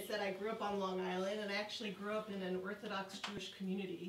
said, I grew up on Long Island, and I actually grew up in an Orthodox Jewish community.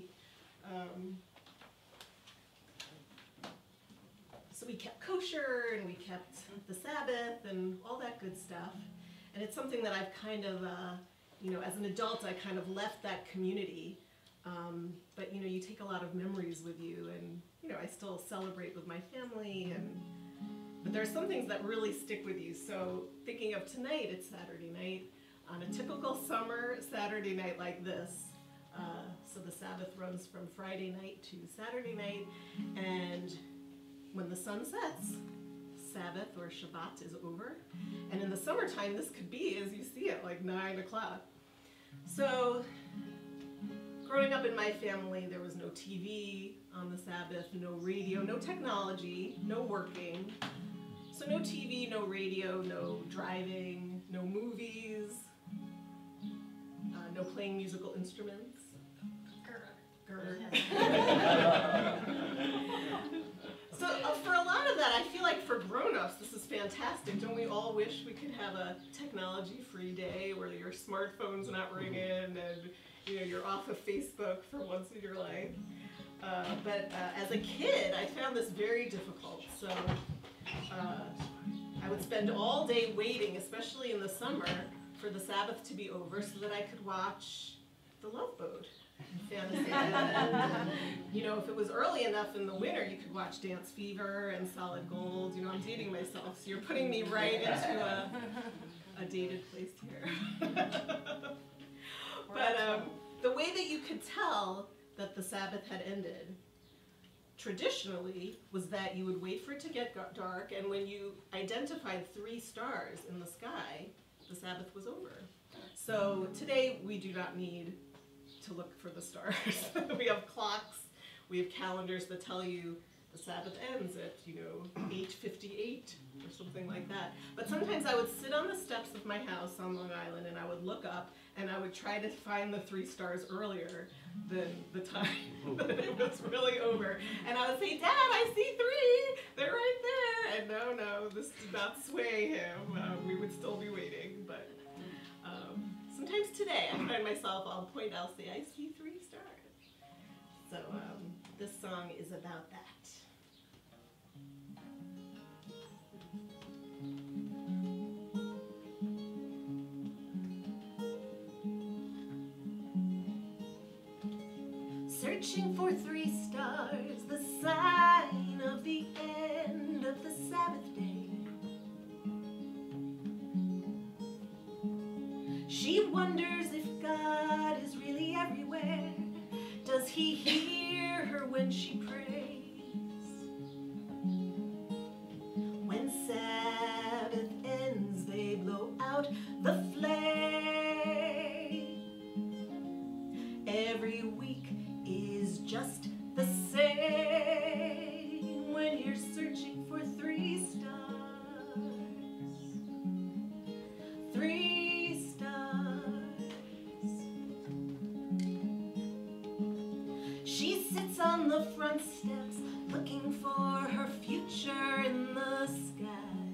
So we kept kosher, and we kept the Sabbath, and all that good stuff. And it's something that I've kind of, you know, as an adult, I kind of left that community. But, you know, you take a lot of memories with you, and, you know, I still celebrate with my family, but there are some things that really stick with you. So thinking of tonight, it's Saturday night. On a typical summer Saturday night like this, so the Sabbath runs from Friday night to Saturday night, and when the sun sets, Sabbath or Shabbat is over. And in the summertime, this could be, as you see it, like 9 o'clock. So growing up in my family, there was no TV on the Sabbath, no radio, no technology, no working. So no TV, no radio, no driving, no movies, no playing musical instruments. Grr. So for a lot of that, I feel like for grown-ups, this is fantastic. Don't we all wish we could have a technology-free day where your smartphone's not ringing and, you know, you're off of Facebook for once in your life? But as a kid, I found this very difficult. So I would spend all day waiting, especially in the summer, for the Sabbath to be over so that I could watch The Love Boat. Fantasy. And, you know, if it was early enough in the winter, you could watch Dance Fever and Solid Gold. You know, I'm dating myself, so you're putting me right into a dated place here. But the way that you could tell that the Sabbath had ended, traditionally, was that you would wait for it to get dark, and when you identified 3 stars in the sky, the Sabbath was over. So today, we do not need to look for the stars. We have clocks, we have calendars that tell you the Sabbath ends at, you know, 8:58 or something like that. But sometimes I would sit on the steps of my house on Long Island and I would look up and I would try to find the 3 stars earlier than the time that it was really over. And I would say, Dad, I see 3, they're right there. And no, this did not sway him. We would still be waiting, but sometimes today I find myself, I'll say, I see 3 stars. So this song is about that. Searching for 3 stars, the sign of the end of the Sabbath day. She wonders if God is really everywhere. Does he hear her when she prays? When Sabbath ends, they blow out the flame. Every week is just the same when you're searching for 3 stars. 3 stars. She sits on the front steps looking for her future in the sky.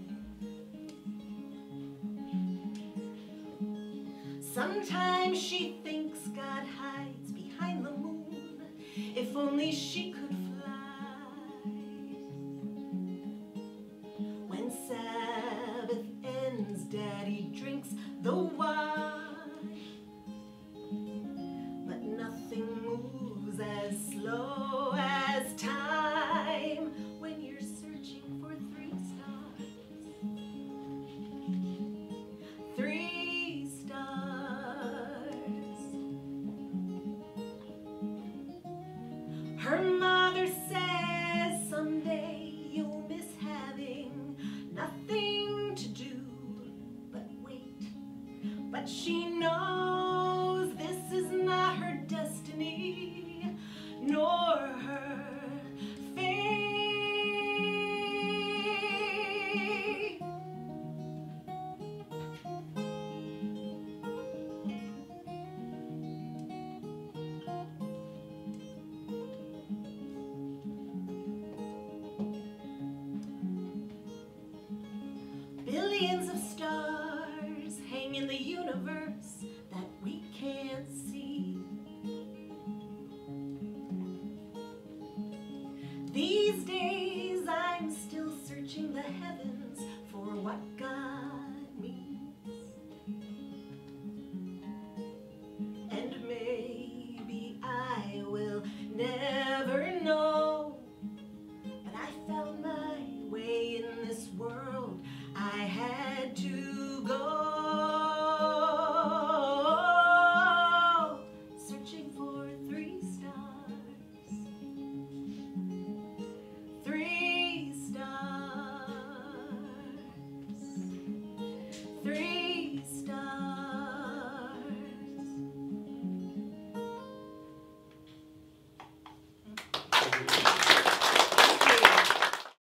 Sometimes she thinks God hides behind the moon. If only she could fly. When Sabbath ends, Daddy drinks the wine. But nothing moves as slow as time when you're searching for 3 stars. 3 stars. Her mother says someday you'll miss having nothing to do but wait. But she knows this is not her destiny, nor her fate. Billions of